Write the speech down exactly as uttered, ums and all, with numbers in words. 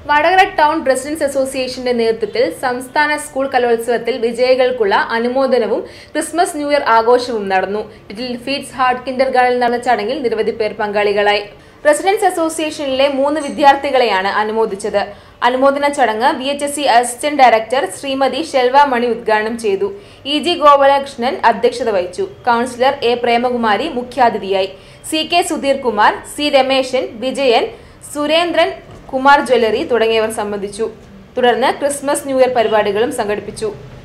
Vadakara town residence അസോസിയേഷന്റെ നേതൃത്വത്തിൽ സംസ്ഥാന സ്കൂൾ കലോത്സവത്തിൽ വിജയികൾക്കുള്ള അനുമോദനവും ക്രിസ്മസ് ന്യൂ ഇയർ ആഘോഷവും നടന്നു. ലിറ്റിൽ ഫീറ്റ്സ് ഹാർട്ട് കിൻഡർ ഗാർഡനിൽ നടന്ന ചടങ്ങിൽ നിരവധി പേർ പങ്കാളികളായി. റെസിഡൻസ് അസോസിയേഷനിലെ മൂന്ന് വിദ്യാർത്ഥികളെയാണ് അനുമോദിച്ചത്. അനുമോദന ചടങ്ങ് V H S C assistant director Shrimati Selva Mani ഉദ്ഘാടനം ചെയ്തു. ഇ ജി ഗോപാലകൃഷ്ണൻ അധ്യക്ഷത വഹിച്ചു. കൌൺസിലർ എ പ്രേമകുമാരി മുഖ്യാതിഥിയായി. C K Sudheer Kumar, C Rameshan, Vijayan, Surendran, Kumar jewellery തുടങ്ങിയവർ സംബന്ധിച്ചു. തുടർന്ന് ക്രിസ്മസ് ന്യൂ ഇയർ പരിപാടികളും സംഘടിപ്പിച്ചു.